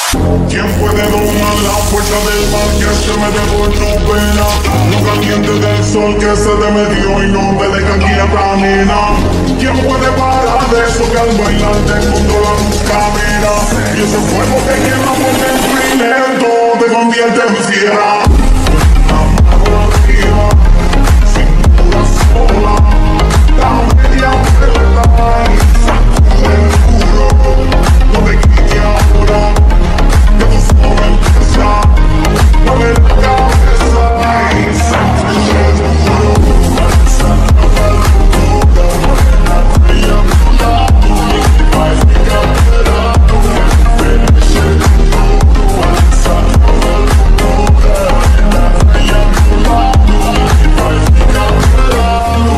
¿Quién puede domar la fuerza del mar que se mete por tu pena? Lo caliente del sol que se te metió y no te deja quieta, nena. ¿Quién puede parar de eso que al bailar te controla tus caderas? Y ese fuego que quema por dentro y lento te convierte en fiera. La mano arriba, cintura sola, la media vuelta y sacude el duro. No te quites ahora, que tu solo empieza. Mueve la cabeza y sacude el duro. Sacude el duro, la estrella a tu lado, va a explicar esperando que finish el duro. Sacude el duro, la estrella a tu lado, va a explicar esperando.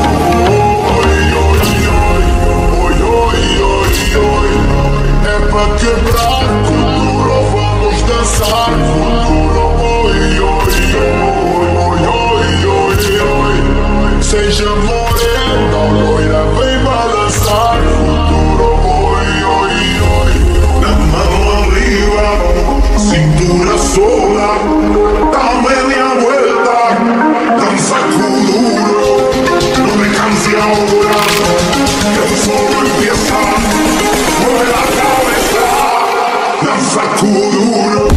É pra quebrar, futuro vamos dançar, futuro seja morena ou loira, vem balançar, futuro na mão arriba, cintura sola, da media vuelta, danza duro, no te canses ahora, que solo empieza. Mueve la cabeza, danza duro.